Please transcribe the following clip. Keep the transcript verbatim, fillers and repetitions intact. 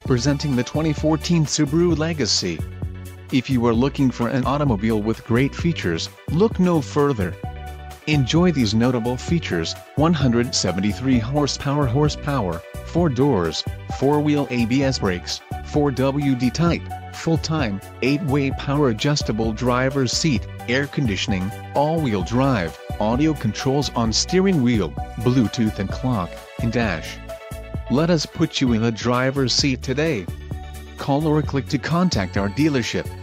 Presenting the twenty fourteen Subaru Legacy. If you are looking for an automobile with great features, look no further. Enjoy these notable features: one hundred seventy-three horsepower horsepower, four doors, four-wheel A B S brakes, four W D type, full-time, eight-way power adjustable driver's seat, air conditioning, all-wheel drive, audio controls on steering wheel, Bluetooth and clock, and dash. Let us put you in the driver's seat today. Call or click to contact our dealership.